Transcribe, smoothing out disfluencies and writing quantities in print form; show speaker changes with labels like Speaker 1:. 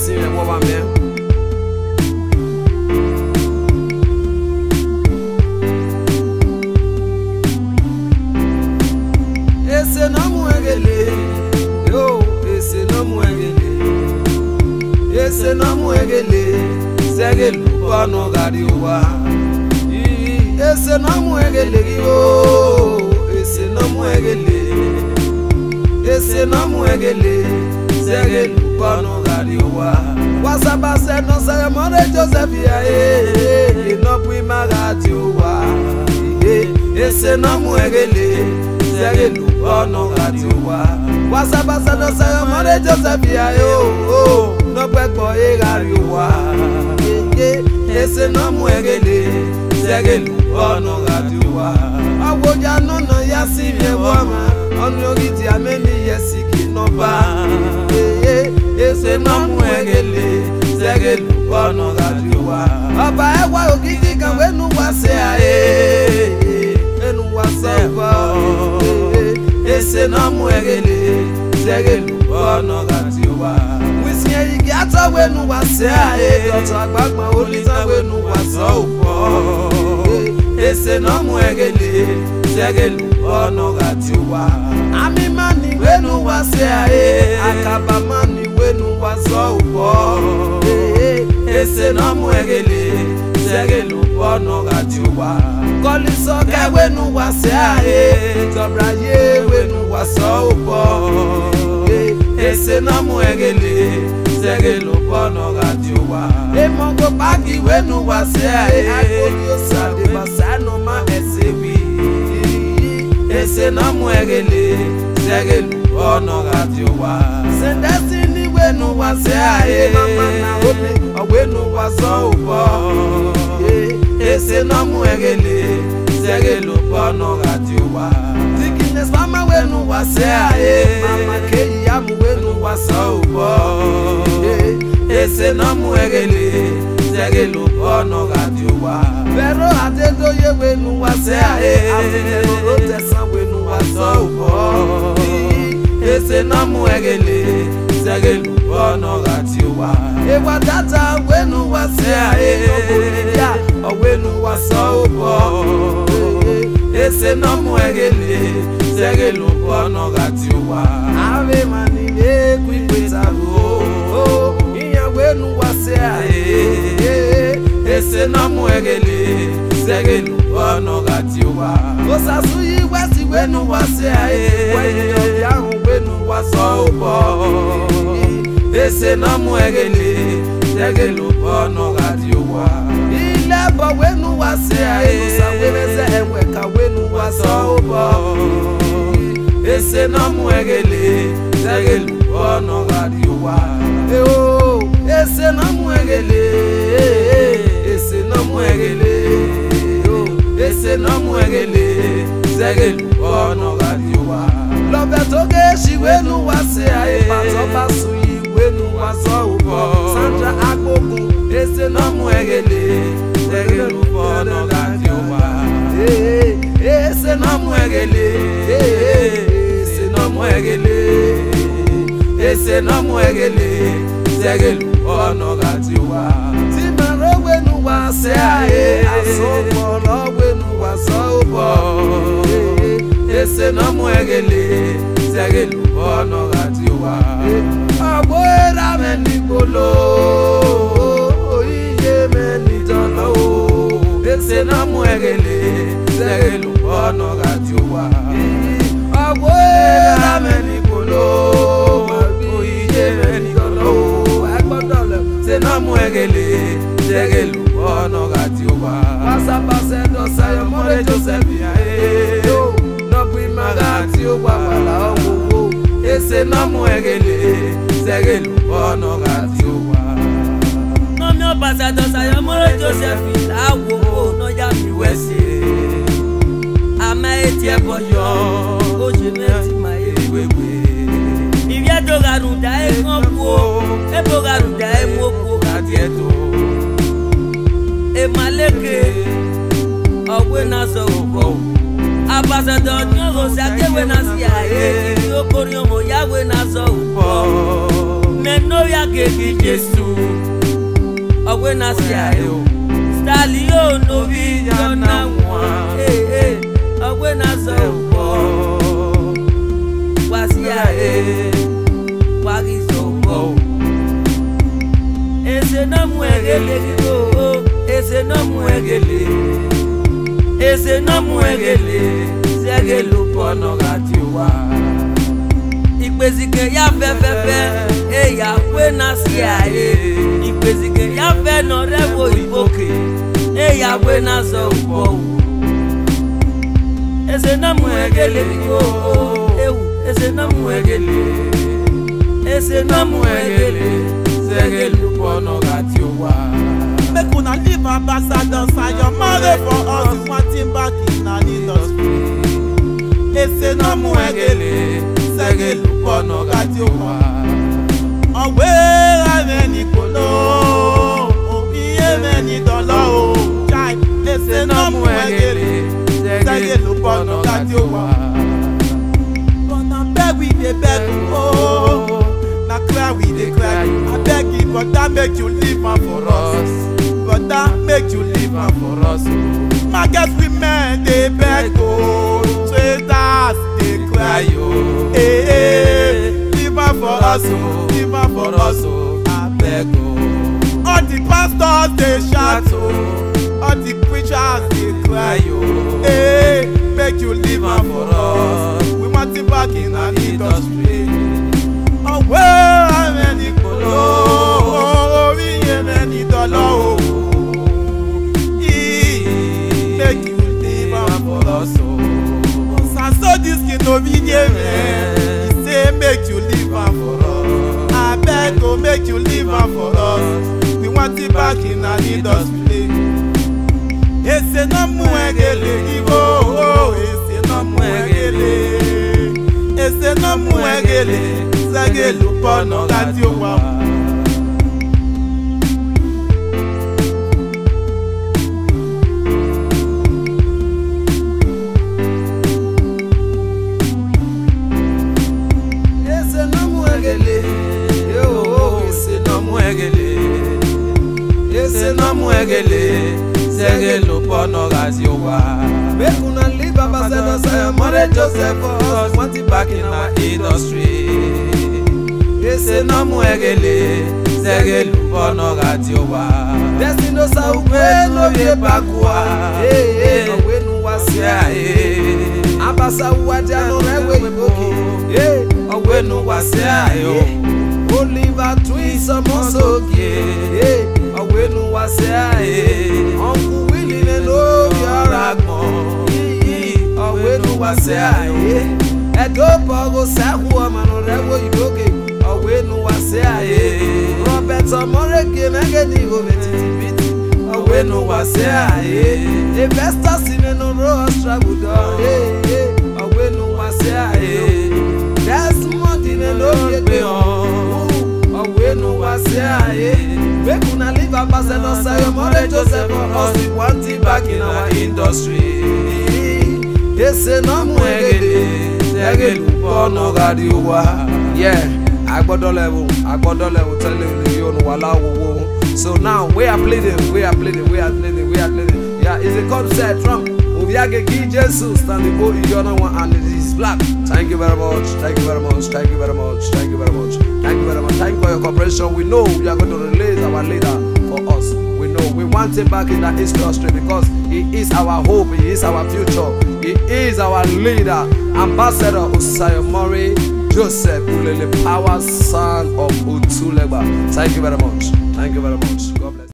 Speaker 1: see me what man. Ese no muegele, yo, ese no muegele, ese no muegele, segelu kono gari wa. Ese no muegele, yo, ese no muegele, ese no muegele, segelu kono gari wa. Wasabase no se more Joseph ya, no prima gari wa. Ese no muegele, segelu kono gari wa. Wasabase no se more Joseph ya, no pepo gari wa. Ese no muegele, segelu kono gari wa. Awoja no no ya sivye wama, ono giti ameni yesiki no ba. Ese no muegele, segelu kono gari wa. Aba ewa ogiti kan wenu wase ae, wenu wase ba. Ese no muegele, segelu kono gari wa. Wisye igi ata wenu wase ae, doto agbagba olita wenu wase upo. Ese no muegele, segelu kono gari wa. Ami mani wenu wase ae, akaba mani wenu wase upo. Ese no muegele, segelu kono gari wa. Koliso ke wenu wase ae, tobraye wenu wase upo. Ese no muegele, segelu kono gari wa. Emongo pagi wenu wase ae, akodio sade basano ma esewi. Ese no muegele, segelu kono gari wa. Sendesini wenu wase ae, mama na ope, wenu wase upo. Ese no muegele, segelu kono gari wa. Dikines mama wenu wase ae, mama keyi amu wenu wase upo. Ese no muegele, segelu kono gari wa. Pero adedoye wenu wase ae, afiteno rote san wenu wase upo. Ese no muegele, segelu kono gari wa. Ewa data wenu wase ae, obolidia wenu wase upo. Ese no muegele, segelu kono gari wa. Ave manile kwipetago, iya wenu wase ae. Ese no muegele, segelu kono gari wa. Osasuyi wesi wenu wase ae, wenu yahu wenu wase upo. Ese no muegele, segelu kono gari wa. Ilebo wenu wase ae, usaweleze enweka wenu wase upo. Ese no muegele, segelu kono gari wa. Ese no muegele, ese no muegele, ese no muegele, segelu kono gari wa. Lobe toge shi wenu wase ae, pato basuyi wenu wase upo. Sandra agogo, ese no muegele, segelu kono gari wa. Ese no muegele, ese no muegele, ese no muegele, segelu kono gari wa. Timaro wenu wase ae, asopo lo wenu wase upo. Ese no muegele, segelu kono gari wa. Abuera meni bolo, oye meni tono. Ese no muegele, segelu kono gari wa. Abuera meni bolo, oye meni tono. Ese no muegele, segelu kono gari wa. Wasabase no se more Joseph ya, no prima gari wa wala owo. Ese no muegele, segelu kono gari wa.
Speaker 2: No me pasa do se more Joseph la wo no ya mi wese. Ama etie boyo, o je meti ma ewewe. Ivia do garuda e konpo, e bo garuda e mopo gadi eto. E maleke, owe na so upo. Ambassador nyogo sa kewe na si ae, yo kori omo ya we na so upo. Ovbiegagi-ijesu ogwe na si ayo Stanley o no vi jona wa ogwe na so po wa si aye wa gi so po ese no muegele o ese no muegele segelu pono gati wa ìpèsìkè ya fẹ́fẹ́fẹ́ ya kwe na si aye ìpèsìkè ya fẹ́ nọ rẹ́wọ̀ ìbòkè ya kwe na sọ ùpọ̀ ese na muegele ewu ese na muegele segelu pono gati wa.
Speaker 3: Make una leave ambassadors and your mother for us wanting back in an industry. Ese no muegele segelu pono gati wa. Owe ameni kolo obiye meni dolo chai. Ese no muegele segelu pono gati wa. Gonna beg we dey beg oh, na cry we dey cry. I beg you, but that make you leave am for us. But that make you leave am for us. Market women dey beg oh, traders dey cry oh. Leave am for us oh, leave am for us oh. I beg oh. All the pastors dey shout oh, all the preachers dey cry oh. Make you leave am for us. We want it back in our industry. Oh well, I'm any polo, we ain't any dollar. Make you leave am for us. So this kid no video man, he say make you leave am for us. I beg go make you leave am for us. We want it back in our industry. Ese no muegele ibo, ese no muegele, ese no muegele, segelu pono gati wa.
Speaker 1: Ese no muegele, yo, ese no muegele, ese no muegele. Segelu pono gati wa. Make una leave ambassadors and mother Joseph for us want it back in our industry. Ese no muegele segelu pono gati wa. Destino sa uwe no vie bakwa. Owe nu wasia Abasa uwaja no rewe iboki. Owe nu wasia yo. Oliver twins amosoke. Owe nu wasia Uncle Willie and Obiegagi. Owe nu wasia Edo pogo sahu amano rewo iboke. Owe nu wasia Robert Amoreke nageni go betiti. Owe nu wasia Investors in no row struggle do. Owe nu wasia That's money in no Obiegagi. Owe nu wasia Make una leave ambassadors and your mother Joseph for us. We want it back in our industry. Ese no muegele segelu pono gati wa. Yeah, agbodo level, telling you no wala wo. So now we are pleading. Yeah, it's a concept from Ovbiegagi-ijesu, Stanley and Ehis Black. Thank you very much. Thank you for your cooperation. We know we are going to release our leader for us. We know we want him back in that industry because he is our hope, he is our future, he is our leader. Ambassador Osayomori Joseph Ulele, power son of Utulegba. Thank you very much. God bless.